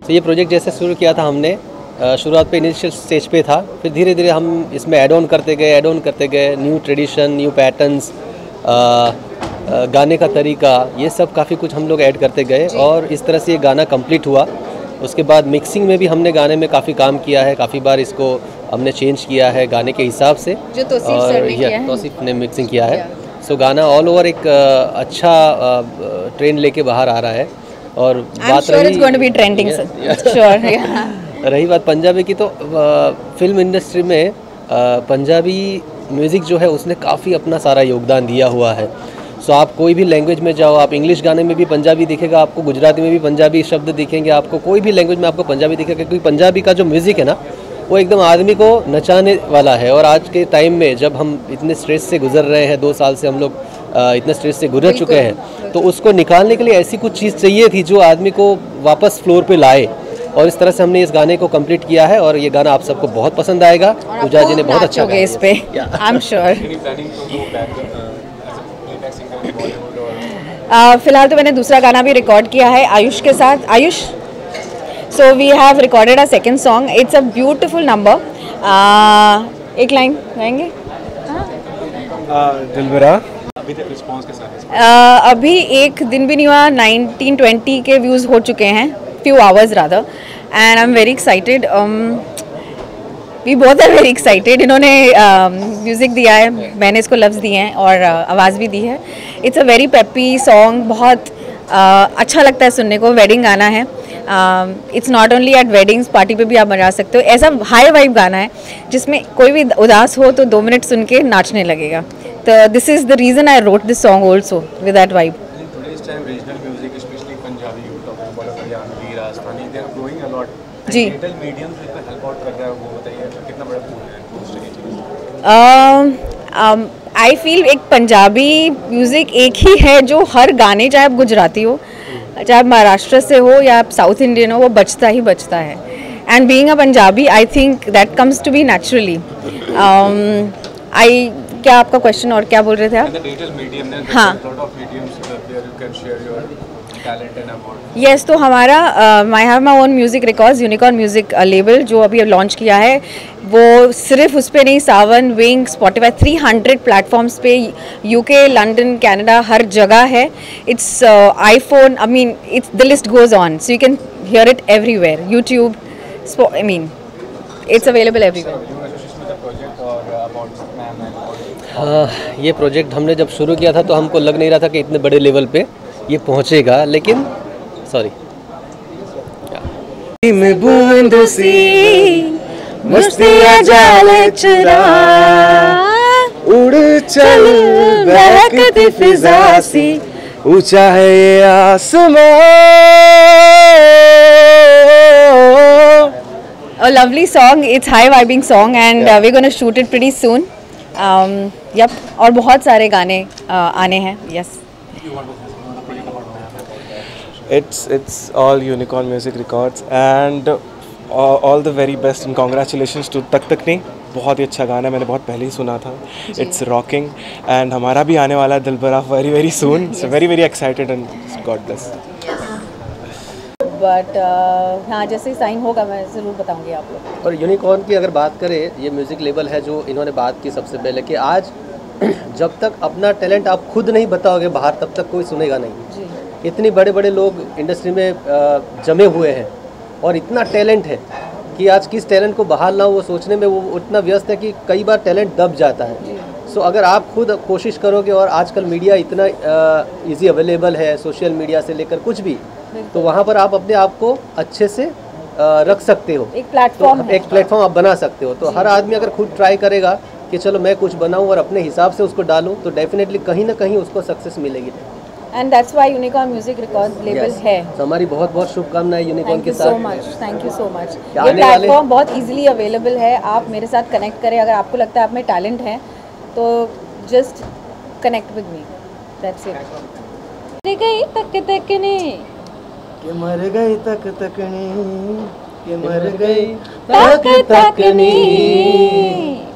तो ये प्रोजेक्ट जैसे शुरू किया था हमने, शुरुआत पे इनिशियल स्टेज पे था, फिर धीरे धीरे हम इसमें ऐड ऑन करते गए, न्यू ट्रेडिशन, न्यू पैटर्न्स, गाने का तरीका, ये सब काफ़ी कुछ हम लोग ऐड करते गए और इस तरह से ये गाना कंप्लीट हुआ। उसके बाद मिक्सिंग में भी हमने गाने में काफ़ी काम किया है, काफ़ी बार इसको हमने चेंज किया है गाने के हिसाब से, जो तौसीफ ने मिक्सिंग किया है। सो गाना ऑल ओवर एक अच्छा ट्रेंड लेके बाहर आ रहा है। और बात रही बात पंजाबी की, तो फिल्म इंडस्ट्री में पंजाबी म्यूज़िक जो है उसने काफ़ी अपना सारा योगदान दिया हुआ है। सो आप कोई भी लैंग्वेज में जाओ, आप इंग्लिश गाने में भी पंजाबी दिखेगा आपको, गुजराती में भी पंजाबी शब्द दिखेंगे आपको, कोई भी लैंग्वेज में आपको पंजाबी दिखेगा, क्योंकि पंजाबी का जो म्यूज़िक है ना वो एकदम आदमी को नचाने वाला है। और आज के टाइम में जब हम इतने स्ट्रेस से गुजर रहे हैं, 2 साल से हम लोग इतने स्ट्रेस से गुजर चुके हैं, तो उसको निकालने के लिए ऐसी कुछ चीज़ चाहिए थी जो आदमी को वापस फ्लोर पे लाए। और इस तरह से हमने इस गाने को कंप्लीट किया है और ये गाना आप सबको बहुत पसंद आएगा। पूजा जी ने बहुत अच्छा गाया इस पे, आई एम श्योर। फिलहाल तो मैंने दूसरा गाना भी रिकॉर्ड किया है आयुष के साथ। Ayush, so we have recorded a second song, it's a beautiful number. एक लाइन गाएंगे? दिलबरा। अभी तक रिस्पांस कैसा है? अभी एक दिन भी नहीं हुआ, 19-20 के व्यूज़ हो चुके हैं, few hours rather, and I'm very excited. We both are very excited. इन्होंने म्यूज़िक दिया है, मैंने इसको लफ्ज़ दिए हैं और आवाज़ भी दी है। It's a very peppy song, बहुत अच्छा लगता है सुनने को। वेडिंग गाना है, it's not only at weddings, party पे भी आप बजा सकते हो। ऐसा हाई वाइब गाना है जिसमें कोई भी उदास हो तो 2 मिनट सुन के नाचने लगेगा। तो this is the reason I wrote this song also with that vibe. जी, आई फील एक पंजाबी म्यूज़िक एक ही है जो हर गाने, चाहे आप गुजराती हो, चाहे आप महाराष्ट्र से हो या आप साउथ इंडियन हो, वो बचता ही बचता है। And being a Punjabi, I think that comes to be naturally. क्या आपका क्वेश्चन और क्या बोल रहे थे आप? हाँ, यस, तो हमारा I have my own music records, unicorn music label जो अभी लॉन्च किया है। वो सिर्फ उस पर नहीं, सावन, विंग, स्पॉटिफाई, 300 प्लेटफॉर्म्स पे, यूके, लंदन, कनाडा, हर जगह है। It's iPhone, I mean it's the list goes on, so you can hear it everywhere, YouTube, I mean it's available everywhere. हाँ, ये प्रोजेक्ट हमने जब शुरू किया था तो हमको लग नहीं रहा था कि इतने बड़े लेवल पे ये पहुंचेगा, लेकिन सॉरी में बूंदों सी मस्तियाँ जाले चुरा, उड़ चल बहकती फिजा सी, ऊंचा है ये आसमां। A lovely song, it's high vibing song and we're going to shoot it pretty soon. Yep, और बहुत सारे गाने आने हैं। Yes. It's all Unicorn Music Records and all the very best and congratulations to तक तक नहीं, बहुत ही अच्छा गाना है, मैंने बहुत पहले ही सुना था। It's rocking and हमारा भी आने वाला है Dilbara very soon, so very excited and God bless. But हाँ, जैसे ही साइन होगा मैं ज़रूर बताऊंगी आप लोग। और यूनिकॉर्न की अगर बात करें, ये म्यूज़िक लेबल है जो इन्होंने बात की सबसे पहले कि आज जब तक अपना टैलेंट आप खुद नहीं बताओगे बाहर, तब तक कोई सुनेगा नहीं जी। इतने बड़े बड़े लोग इंडस्ट्री में जमे हुए हैं और इतना टैलेंट है कि आज किस टैलेंट को बाहर लाऊं, वो सोचने में वो उतना व्यस्त है कि कई बार टैलेंट दब जाता है। सो अगर आप खुद कोशिश करोगे, और आजकल मीडिया इतना इजी अवेलेबल है, सोशल मीडिया से लेकर कुछ भी, तो वहाँ पर आप अपने आप को अच्छे से रख सकते हो, एक प्लेटफॉर्म आप बना सकते हो। तो हर आदमी अगर खुद ट्राई करेगा कि चलो मैं कुछ बनाऊं और अपने हिसाब से उसको डालूं, तो डेफिनेटली कहीं ना कहीं उसको सक्सेस मिलेगी। And that's why unicorn music records label है। तो हमारी बहुत बहुत शुभकामनाएं यूनिकॉर्न के साथ। Thank you so much. ये प्लेटफॉर्म बहुत इजीली अवेलेबल है, आप मेरे साथ कनेक्ट करें। अगर आपको लगता है आप में टैलेंट है तो just connect with me, that's it. गई तक तकनी के मर गई तक तकनी, के मर गई तक तकनी।